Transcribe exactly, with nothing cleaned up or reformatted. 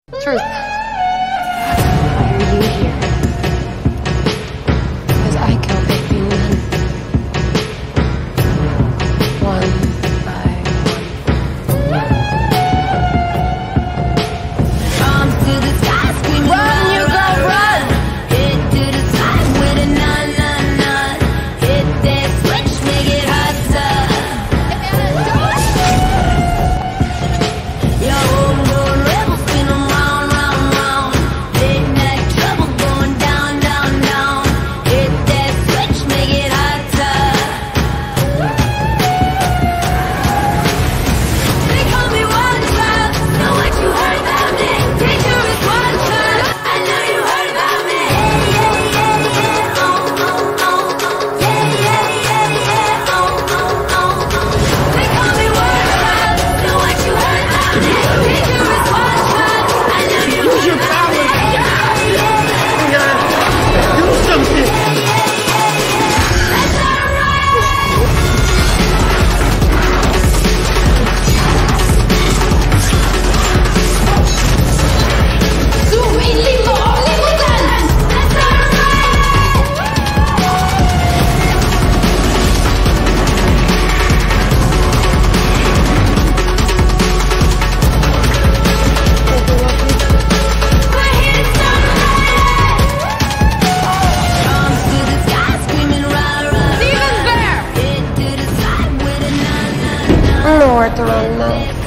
Truth. Why are you here? Because I killed baby men. One by one. Arms to the sky, screaming, run, you go, run! Hit to the side with a nine nine nine. Hit that switch, make it hotter. Your homegrown rebel, spin 'em round, round, round. Late night trouble going down, down, down. Hit that switch, make it hotter. They call me one child, know what you heard about me. Teacher is one child, I know you heard about me. Yeah, yeah, yeah, yeah, oh, oh, oh, oh. Yeah, yeah, yeah, yeah, oh, oh, oh, oh. They call me one child, know what you heard about me. Teacher is one child, I know you Use your power! Do something! Let's start a riot! Zoom in limbo, Mutants! Let's start a riot! We're here to start a riot! Arms to the sky, screaming, rah, rah, Steven's there! Hit to the side with a nine nine nine. I don't know where to run now.